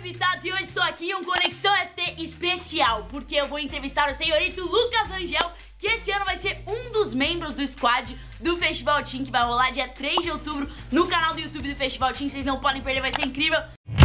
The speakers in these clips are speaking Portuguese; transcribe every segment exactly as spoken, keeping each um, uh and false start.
Vitato e hoje estou aqui em um Conexão F T especial, porque eu vou entrevistar o senhorito Lucas Rangel, que esse ano vai ser um dos membros do squad do Festival Team, que vai rolar dia três de outubro no canal do YouTube do Festival Team. Vocês não podem perder, vai ser incrível.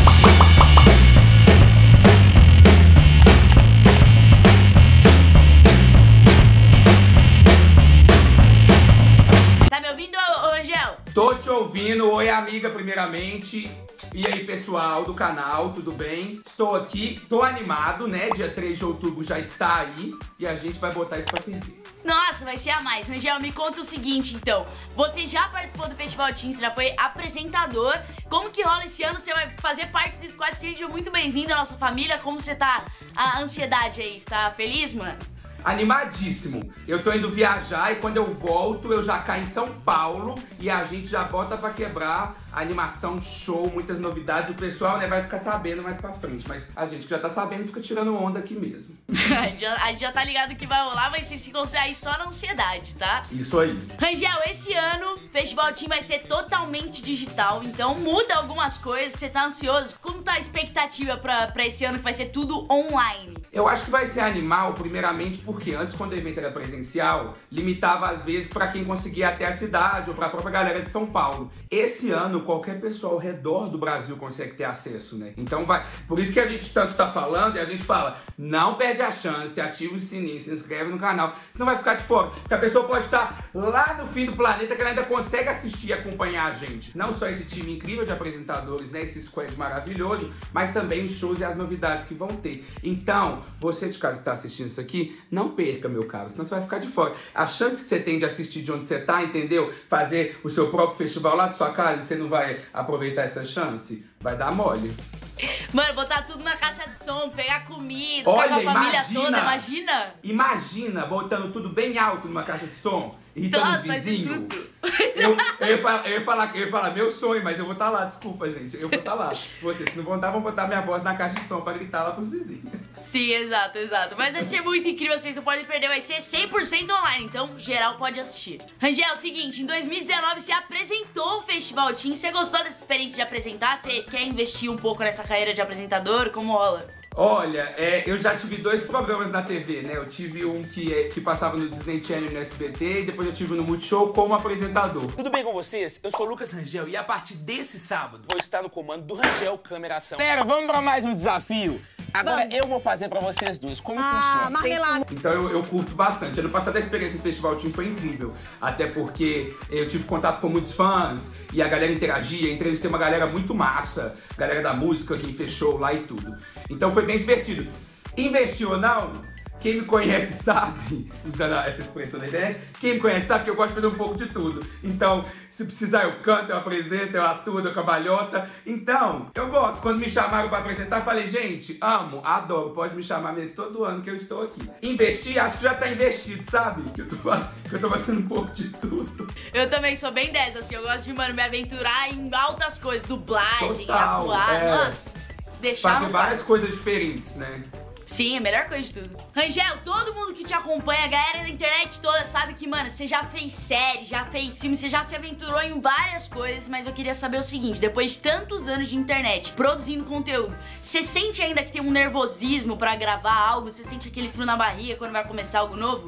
Tá me ouvindo, ô Rangel? Tô te ouvindo. Oi, amiga, primeiramente. E aí, pessoal do canal, tudo bem? Estou aqui, tô animado, né? Dia três de outubro já está aí e a gente vai botar isso pra ferver. Nossa, vai ser a mais. Rangel, me conta o seguinte, então. Você já participou do Festival Team, você já foi apresentador. Como que rola esse ano? Você vai fazer parte do squad. Seja muito bem-vindo à nossa família. Como você tá? A ansiedade aí, você tá feliz, mano? Animadíssimo. Eu tô indo viajar e quando eu volto eu já caio em São Paulo e a gente já bota pra quebrar a animação, show, muitas novidades. O pessoal, né, vai ficar sabendo mais pra frente, mas a gente que já tá sabendo fica tirando onda aqui mesmo. a, gente já, a gente já tá ligado que vai rolar, mas vocês ficam aí só na ansiedade, tá? Isso aí. Rangel, esse ano o Festival Team vai ser totalmente digital, então muda algumas coisas. Você tá ansioso? Como tá a expectativa pra, pra esse ano que vai ser tudo online? Eu acho que vai ser animal, primeiramente, porque antes, quando o evento era presencial, limitava às vezes pra quem conseguia ir até a cidade ou pra própria galera de São Paulo. Esse ano, qualquer pessoa ao redor do Brasil consegue ter acesso, né? Então vai... Por isso que a gente tanto tá falando e a gente fala, não perde a chance, ativa o sininho, se inscreve no canal, senão vai ficar de fora. Porque a pessoa pode estar lá no fim do planeta que ela ainda consegue assistir e acompanhar a gente. Não só esse time incrível de apresentadores, né? Esse squad maravilhoso, mas também os shows e as novidades que vão ter. Então, você de casa que tá assistindo isso aqui, não perca, meu caro, senão você vai ficar de fora. A chance que você tem de assistir de onde você tá, entendeu? Fazer o seu próprio festival lá de sua casa e você não vai aproveitar essa chance, vai dar mole. Mano, botar tudo na caixa de som, pegar comida, Olha, ficar com a família imagina, toda, imagina? Imagina botando tudo bem alto numa caixa de som, irritando Nossa, os vizinhos. Eu, eu, ia falar, eu, ia falar, eu ia falar meu sonho, mas eu vou estar lá, desculpa, gente. Eu vou estar lá. Vocês que não vão estar, vão botar minha voz na caixa de som pra gritar lá pros vizinhos. Sim, exato, exato. Mas vai ser muito incrível, vocês não podem perder, vai ser cem por cento online, então geral pode assistir. Rangel, é o seguinte, em dois mil e dezenove você apresentou o Festival Team, você gostou dessa experiência de apresentar? Você quer investir um pouco nessa carreira de apresentador? Como rola? Olha, é, eu já tive dois programas na T V, né? Eu tive um que, é, que passava no Disney Channel e no S B T e depois eu tive no Multishow como apresentador. Tudo bem com vocês? Eu sou o Lucas Rangel e a partir desse sábado vou estar no comando do Rangel Câmera Ação. Galera, vamos pra mais um desafio. Agora vamos. Eu vou fazer pra vocês dois como ah, funciona. Marmelada. Então eu, eu curto bastante. Ano passado a experiência no Festival Team foi incrível. Até porque eu tive contato com muitos fãs e a galera interagia. Entrevistei uma galera muito massa. Galera da música, quem fechou lá e tudo. Então foi bem divertido. Investiu ou não? Quem me conhece sabe, usando essa expressão da internet, quem me conhece sabe que eu gosto de fazer um pouco de tudo. Então, se precisar eu canto, eu apresento, eu atuo, eu cambalhota. Então, eu gosto. Quando me chamaram pra apresentar, eu falei, gente, amo, adoro, pode me chamar mesmo todo ano que eu estou aqui. Investir, acho que já tá investido, sabe? Que eu tô, que eu tô fazendo um pouco de tudo. Eu também sou bem dessa, assim, eu gosto de, mano, me aventurar em altas coisas, dublagem, Total, atuar, é, nossa, se deixar fazer várias coisas diferentes, né? Sim, a melhor coisa de tudo. Rangel, todo mundo que te acompanha, a galera da internet toda sabe que, mano, você já fez série, já fez filme, você já se aventurou em várias coisas, mas eu queria saber o seguinte, depois de tantos anos de internet, produzindo conteúdo, você sente ainda que tem um nervosismo pra gravar algo? Você sente aquele frio na barriga quando vai começar algo novo?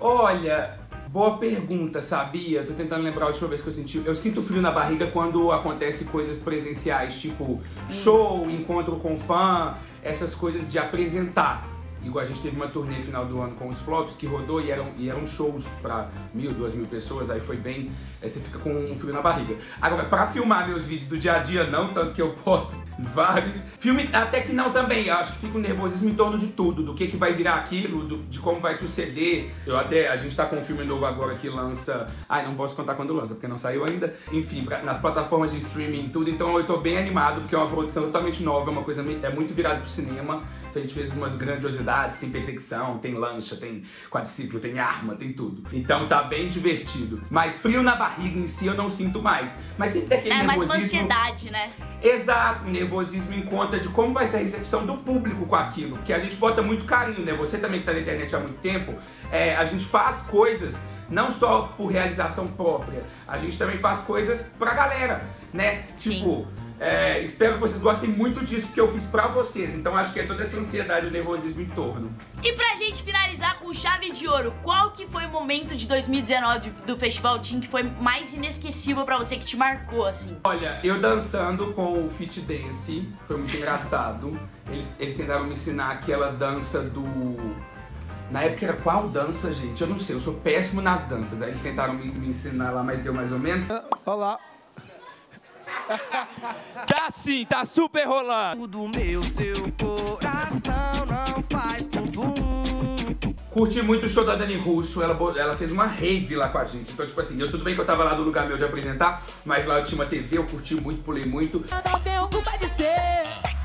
Olha, boa pergunta, sabia? Tô tentando lembrar a última vez que eu senti. Eu sinto frio na barriga quando acontece coisas presenciais, tipo show, encontro com fã, essas coisas de apresentar. Igual a gente teve uma turnê final do ano com os Flops que rodou e eram, e eram shows pra mil, duas mil pessoas, aí foi bem... Aí você fica com um frio na barriga. Agora, pra filmar meus vídeos do dia a dia, não, tanto que eu posto vários. Filme até que não também, eu acho que fica um nervosismo em torno de tudo, do que que vai virar aquilo, do, de como vai suceder. Eu até, a gente tá com um filme novo agora que lança... Ai, não posso contar quando lança, porque não saiu ainda. Enfim, pra, nas plataformas de streaming e tudo, então eu tô bem animado, porque é uma produção totalmente nova, é uma coisa, é muito virada pro cinema. Então a gente fez umas grandiosidades, tem perseguição, tem lancha, tem quadriciclo, tem arma, tem tudo. Então tá bem divertido. Mas frio na barriga em si eu não sinto mais. Mas sempre tem aquele é, nervosismo... É mais uma ansiedade, né? Exato, nervosismo em conta de como vai ser a recepção do público com aquilo. Porque a gente bota muito carinho, né? Você também que tá na internet há muito tempo, é, a gente faz coisas não só por realização própria, a gente também faz coisas pra galera, né? Tipo... Sim. É, espero que vocês gostem muito disso, porque eu fiz pra vocês. Então acho que é toda essa ansiedade e nervosismo em torno. E pra gente finalizar com chave de ouro, qual que foi o momento de dois mil e dezenove do Festival Teen que foi mais inesquecível pra você, que te marcou, assim? Olha, eu dançando com o Fit Dance, foi muito engraçado. Eles, eles tentaram me ensinar aquela dança do... Na época era qual dança, gente? Eu não sei, eu sou péssimo nas danças. Aí eles tentaram me, me ensinar lá, mas deu mais ou menos. Olá. Tá sim, tá super rolando. Tudo meu, seu coração não faz bumbum. Curti muito o show da Dani Russo, ela, ela fez uma rave lá com a gente. Então, tipo assim, eu, tudo bem que eu tava lá no lugar meu de apresentar, mas lá eu tinha uma T V, eu curti muito, pulei muito. Eu não tenho culpa de ser.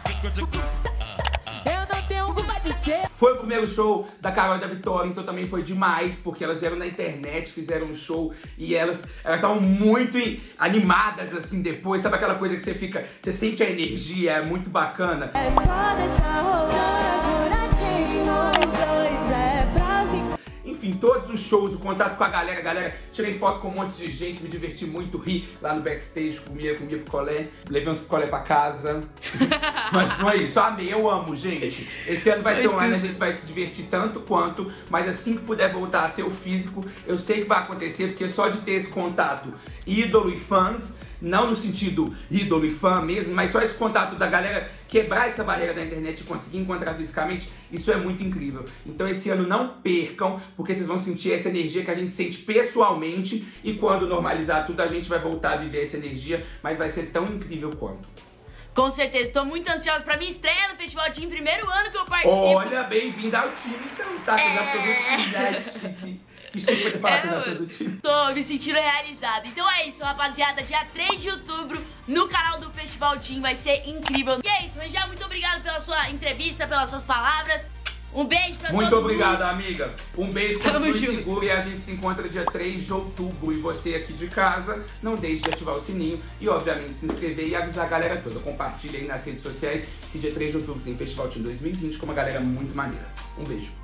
Eu não tenho culpa de ser. Foi o primeiro show da Carol e da Vitória, então também foi demais, porque elas vieram na internet, fizeram um show e elas elas estavam muito animadas, assim, depois. Sabe aquela coisa que você fica, você sente a energia, é muito bacana. É só deixar rolar, juradinho, nós dois é pra ficar. Enfim, todos os shows, o contato com a galera, galera, tirei foto com um monte de gente, me diverti muito, ri lá no backstage, comia, comia picolé, levei uns picolé pra casa. Mas foi isso, amei, eu amo, gente. Esse ano vai ser online, a gente vai se divertir tanto quanto, mas assim que puder voltar a ser o físico, eu sei que vai acontecer, porque só de ter esse contato ídolo e fãs, não no sentido ídolo e fã mesmo, mas só esse contato da galera quebrar essa barreira da internet e conseguir encontrar fisicamente, isso é muito incrível. Então esse ano não percam, porque vocês vão sentir essa energia que a gente sente pessoalmente, e quando normalizar tudo a gente vai voltar a viver essa energia, mas vai ser tão incrível quanto. Com certeza, tô muito ansiosa pra minha estreia no Festival Teen, primeiro ano que eu participo. Olha, bem-vinda ao time, então, tá? Que eu já sou do time, né? Que chique. Que chique poder falar É, que eu já sou do time. Tô me sentindo realizada. Então é isso, rapaziada. Dia três de outubro, no canal do Festival Teen, vai ser incrível. E é isso, Rangel, muito obrigado pela sua entrevista, pelas suas palavras. Um beijo pra Muito todo obrigado, mundo. amiga. Um beijo, continue seguro, e a gente se encontra dia três de outubro. E você aqui de casa, não deixe de ativar o sininho e, obviamente, se inscrever e avisar a galera toda. Compartilha aí nas redes sociais que dia três de outubro tem Festival Teen dois mil e vinte com uma galera muito maneira. Um beijo.